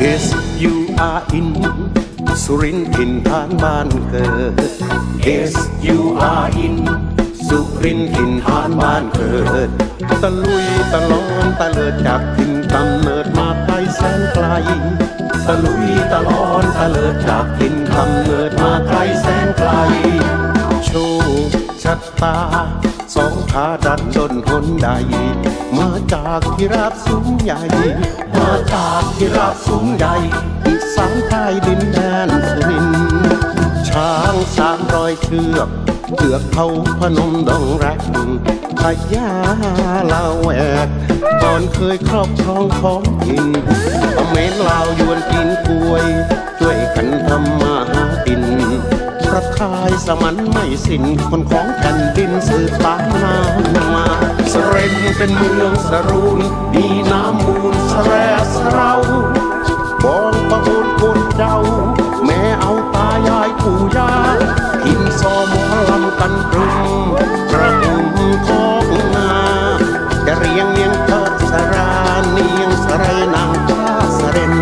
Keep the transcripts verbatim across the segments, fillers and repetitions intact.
S U R in สุรินทร์ถิ่นฐานบ้านเกิด S U R in สุรินทร์ถิ่นฐานบ้านเกิดตะลุยตะลอนตะเลิดจากถิ่นกำเนิดมาไกลแสนไกลตะลุยตะลอนตะเลิดจากถิ่นกำเนิดมาไกลแสนไกลโชคชะตาสองขาดันดนหนใดมาจากที่ราบสูงใหญ่มาจากที่ราบสูงใหญ่อีสานใต้ดินแดนสุรินทร์ช้างสามร้อยเชือกเถือกเขาพนมดงรักพญาลาวแหวกตอนเคยครอบครองของถิ่นอเมรลาวยวนกินกล้วยช่วยกันทำมาหากินประทายสมันไม่สิ้นคนของแผ่นดินสืบตามนามมาสเรนเป็นเมืองสรูนมีน้ำมูลสแลสเราบองประโอนคนเจ้าแม่เอาตายายปู่ย่ากินซอมหมอลำกันตรึมกระหึ่มของนาจะเรียงเนียงเทิดสราเนียงสไรนางฟ้าสเรน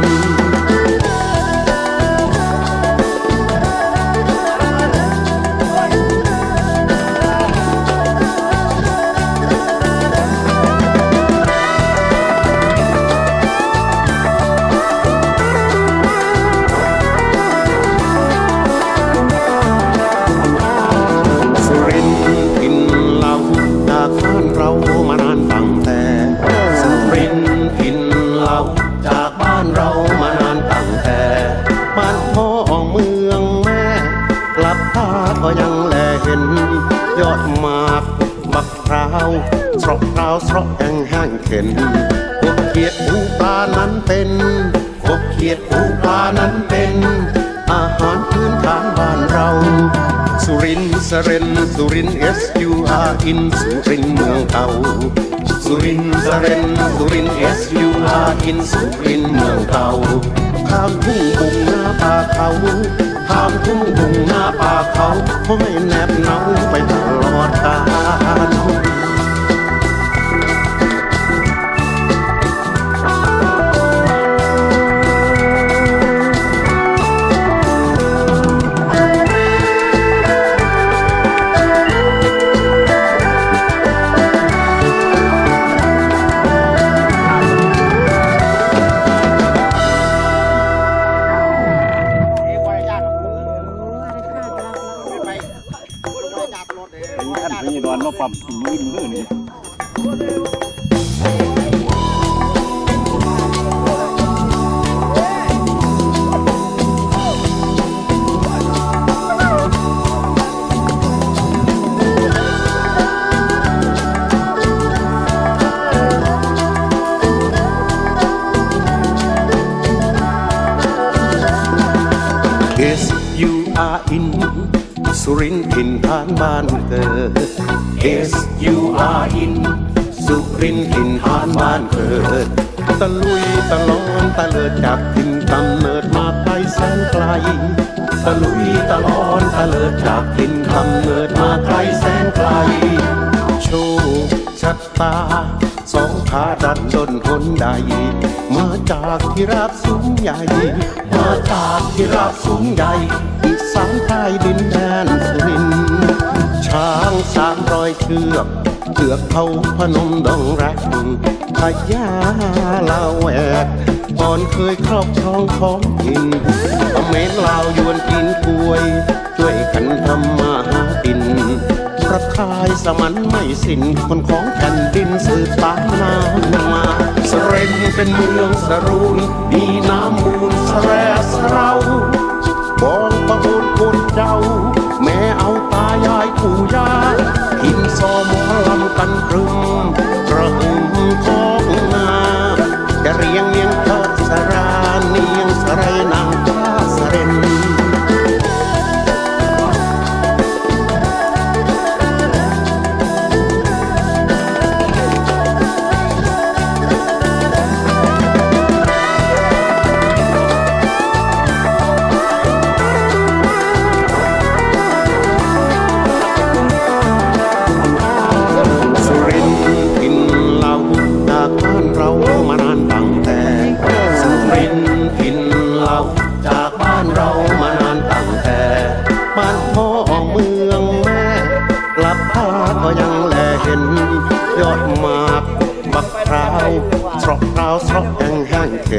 ก็ยังแลเห็นยอดหมากบักพร้าวสระพร้าวสระแห้งแห้งเข็นกบเขียดปูปลานั้นเป็นกบเขียดปูปลานั้นเป็นอาหารพื้นฐานบ้านเราสุรินทร์สเรนสุรินทร์ S U R in สุรินทร์เมืองเก่าสุรินทร์สเรนสุรินทร์ S U R in สุรินทร์เมืองเก่าข้ามทุ่งบุงหน้าป่าเขาข้ามทุ่งบุงหน้าป่าเขาให้แนบเนาไปตลอดกาลปรับยืนมือนี่ S U R in สุรินทร์ถิ่นฐานบ้านเกิด S U R in สุรินทร์ถิ่นฐานบ้านเกิดตะลุยตะลอนตะเลิดจากถิ่นกำเนิดมาไกลแสนไกลตะลุยตะลอนตะเลิดจากถิ่นกำเนิดมาไกลแสนไกลโชคชะตาสองขาดันดนหนใดมาจากที่ราบสูงใหญ่มาจากที่ราบสูงใหญ่อีสานใต้ดินแดนสุรินทร์ช้างสามร้อยเชือกเถือกเขาพนมดงรักพญาลาวแหวกตอนเคยครอบครองของถิ่นอเมรลาวยวนกินกล้วยช่วยกันทำมาหากินประทายสมันไม่สิ้นคนของแผ่นดินสืบตามนามมาสเรนเป็นเมืองสรูนมีน้ำมูลสแลสเราบองประโอนคนเจ้าแม่เอาตายายปู่ย่ากินซอมหมอลำกันตรึมกระหึ่มของนาจะเรียงเนียงเทิดสราเนียงสไรนางฟ้าสเรน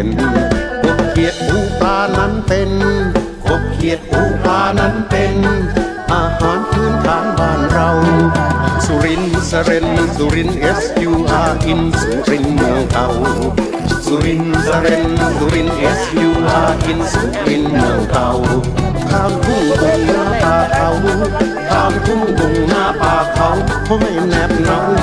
นกบเขียดปูปลานั้นเป็นกบเขียดปูปลานั้นเป็นอาหารพื้นฐานบ้านเราสุรินทร์สเรนสุริน S U R อินสุรินทร์เมืองเก่าสุรินทร์สเรนสุริน S U R อินสุรินทร์เมืองเก่าข้ามทุ่งตรงหน้าป่าเขาข้ามทุ่งตรงหน้าป่าเขาห้อยแนบหนาว